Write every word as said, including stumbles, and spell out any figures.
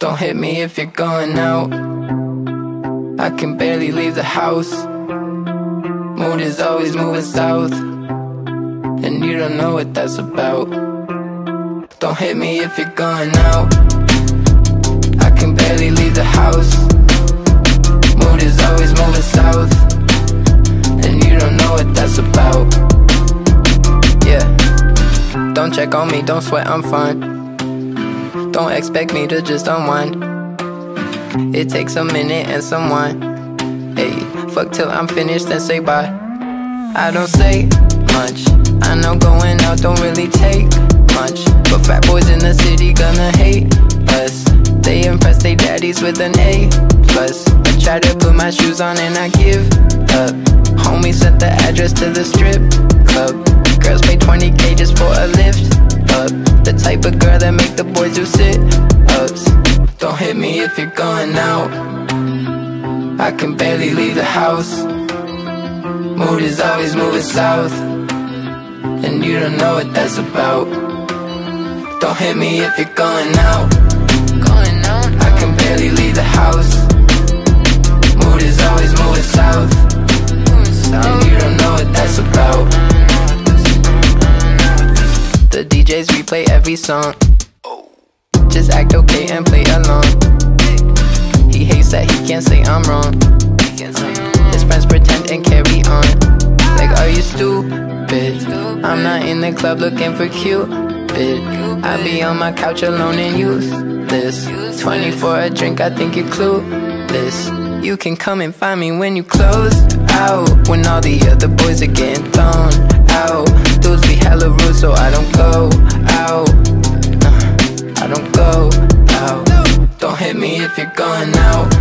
Don't hit me if you're going out. I can barely leave the house. Mood is always moving south, and you don't know what that's about. Don't hit me if you're going out. I can barely leave the house. Mood is always moving south, and you don't know what that's about. Yeah. Don't check on me, don't sweat, I'm fine. Don't expect me to just unwind. It takes a minute and some wine. Hey, fuck till I'm finished, then say bye. I don't say much. I know going out don't really take much, but fat boys in the city gonna hate us. They impress their daddies with an A plus. I try to put my shoes on and I give up. Homie sent the address to the strip club. Girls pay twenty K just for a lift up. The type of girl that make the boys do sit-ups. Don't hit me if you're going out. I can barely leave the house. Mood is always moving south, and you don't know what that's about. Don't hit me if you're going out. I can barely leave the house. Mood is always moving south, and you don't know what that's about. The D Js replay every song. Just act okay and play along. He hates that he can't say I'm wrong. His friends pretend and carry on. Like, are you stupid? I'm not in the club looking for Cupid. I be on my couch alone and useless. twenty for a drink, I think you're clueless. You can come and find me when you close out, when all the other boys are getting thrown out. Dudes be hella rude, so I don't go out. uh, I don't go out. Don't hit me if you're going out.